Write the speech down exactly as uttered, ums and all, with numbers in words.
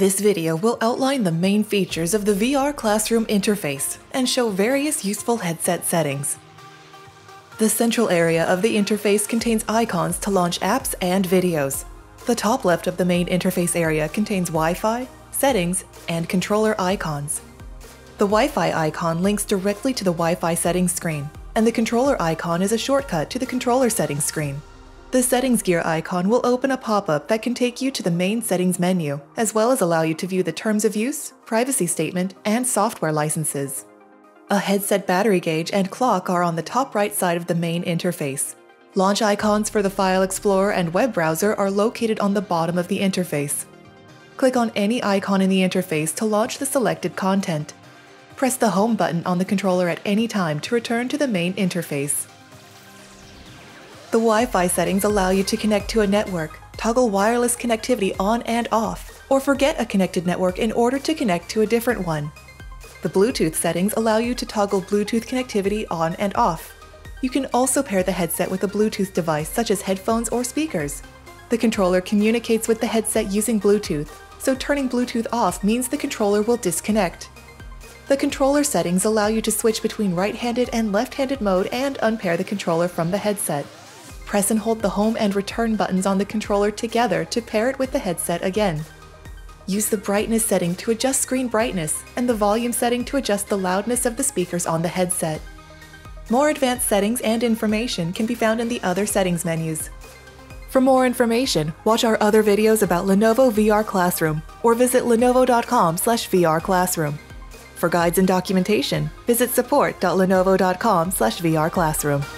This video will outline the main features of the V R Classroom interface and show various useful headset settings. The central area of the interface contains icons to launch apps and videos. The top left of the main interface area contains Wi-Fi, settings, and controller icons. The Wi-Fi icon links directly to the Wi-Fi settings screen, and the controller icon is a shortcut to the controller settings screen. The settings gear icon will open a pop-up that can take you to the main settings menu, as well as allow you to view the terms of use, privacy statement, and software licenses. A headset battery gauge and clock are on the top right side of the main interface. Launch icons for the File Explorer and web browser are located on the bottom of the interface. Click on any icon in the interface to launch the selected content. Press the Home button on the controller at any time to return to the main interface. The Wi-Fi settings allow you to connect to a network, toggle wireless connectivity on and off, or forget a connected network in order to connect to a different one. The Bluetooth settings allow you to toggle Bluetooth connectivity on and off. You can also pair the headset with a Bluetooth device such as headphones or speakers. The controller communicates with the headset using Bluetooth, so turning Bluetooth off means the controller will disconnect. The controller settings allow you to switch between right-handed and left-handed mode and unpair the controller from the headset. Press and hold the home and return buttons on the controller together to pair it with the headset again. Use the brightness setting to adjust screen brightness and the volume setting to adjust the loudness of the speakers on the headset. More advanced settings and information can be found in the other settings menus. For more information, watch our other videos about Lenovo V R Classroom or visit lenovo dot com slash V R Classroom. For guides and documentation, visit support dot lenovo dot com slash V R Classroom.